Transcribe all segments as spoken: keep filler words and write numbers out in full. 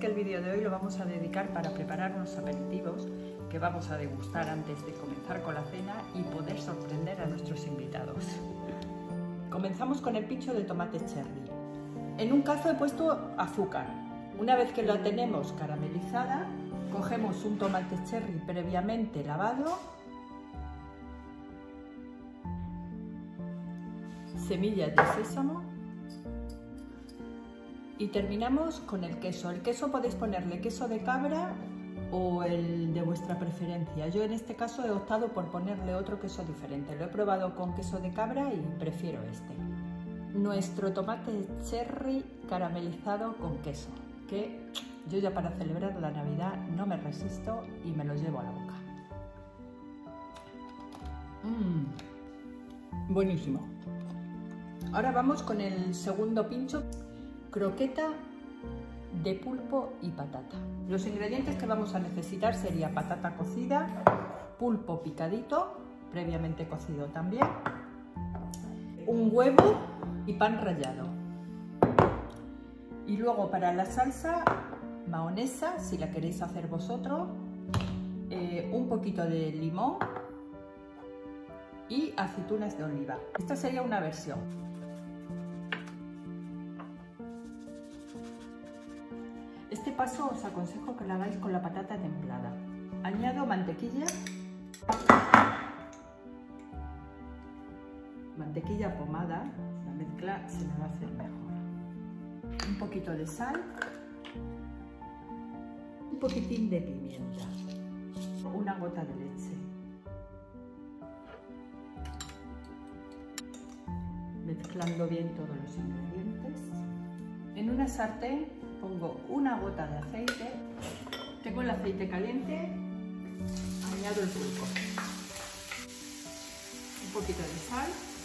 que el vídeo de hoy lo vamos a dedicar para preparar unos aperitivos que vamos a degustar antes de comenzar con la cena y poder sorprender a nuestros invitados. Comenzamos con el pincho de tomate cherry. En un cazo he puesto azúcar. Una vez que la tenemos caramelizada, cogemos un tomate cherry previamente lavado, semillas de sésamo y terminamos con el queso. El queso podéis ponerle queso de cabra o el de vuestra preferencia. Yo en este caso he optado por ponerle otro queso diferente. Lo he probado con queso de cabra y prefiero este. Nuestro tomate cherry caramelizado con queso, que yo ya para celebrar la Navidad no me resisto y me lo llevo a la boca. Mmm, buenísimo. Ahora vamos con el segundo pincho, croqueta de pulpo y patata. Los ingredientes que vamos a necesitar sería patata cocida, pulpo picadito, previamente cocido también, un huevo y pan rallado. Y luego para la salsa, mahonesa, si la queréis hacer vosotros, eh, un poquito de limón y aceitunas de oliva. Esta sería una versión. Este paso os aconsejo que lo hagáis con la patata templada. Añado mantequilla, mantequilla pomada, la mezcla se me va a hacer mejor. Un poquito de sal, un poquitín de pimienta, una gota de leche. Mezclando bien todos los ingredientes. En una sartén pongo una gota de aceite, tengo el aceite caliente, añado el pulpo, un poquito de sal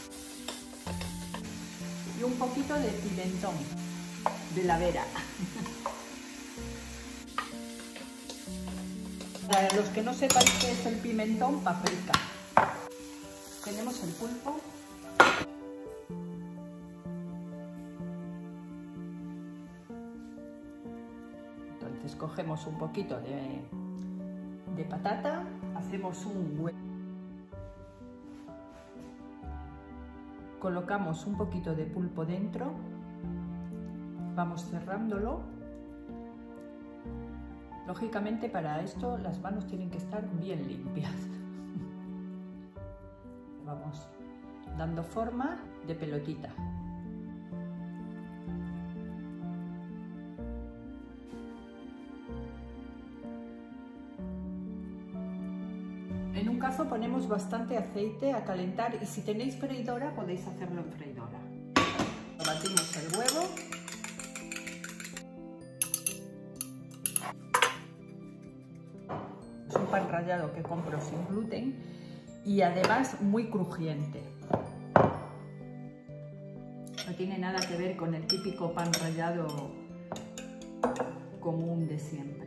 y un poquito de pimentón, de la vera. Para los que no sepáis qué es el pimentón, paprika. Tenemos el pulpo. Entonces cogemos un poquito de, de patata, hacemos un huevo, colocamos un poquito de pulpo dentro, vamos cerrándolo. Lógicamente para esto las manos tienen que estar bien limpias. Vamos dando forma de pelotita. En un cazo ponemos bastante aceite a calentar y si tenéis freidora podéis hacerlo en freidora. Batimos el huevo. Es un pan rallado que compro sin gluten y además muy crujiente. No tiene nada que ver con el típico pan rallado común de siempre.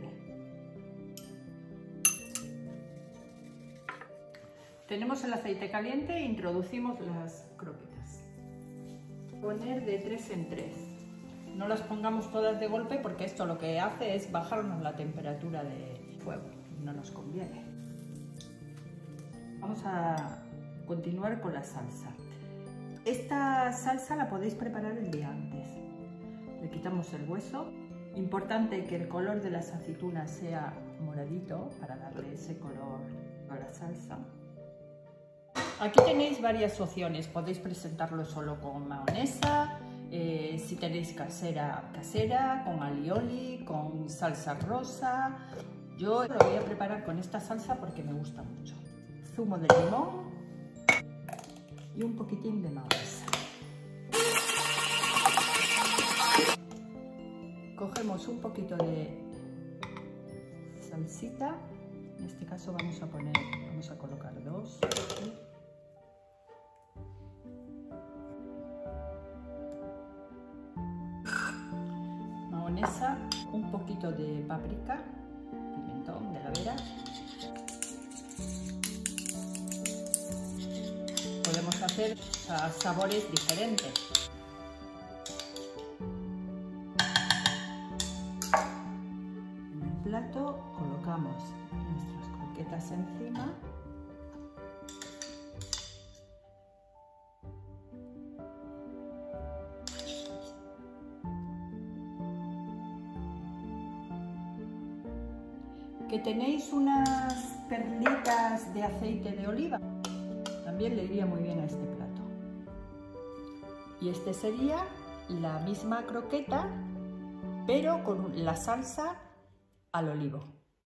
Tenemos el aceite caliente e introducimos las croquetas. Poner de tres en tres. No las pongamos todas de golpe porque esto lo que hace es bajarnos la temperatura de fuego. No nos conviene. Vamos a continuar con la salsa. Esta salsa la podéis preparar el día antes. Le quitamos el hueso. Importante que el color de las aceitunas sea moradito para darle ese color a la salsa. Aquí tenéis varias opciones, podéis presentarlo solo con mahonesa, eh, si tenéis casera, casera, con alioli, con salsa rosa. Yo lo voy a preparar con esta salsa porque me gusta mucho. Zumo de limón y un poquitín de mahonesa. Cogemos un poquito de salsita, en este caso vamos a poner, vamos a colocar dos. ¿Sí? Mahonesa, un poquito de paprika, pimentón de la vera. Podemos hacer sabores diferentes. plato colocamos nuestras croquetas encima. Que tenéis unas perlitas de aceite de oliva, también le iría muy bien a este plato. Y este sería la misma croqueta, pero con la salsa al olivo.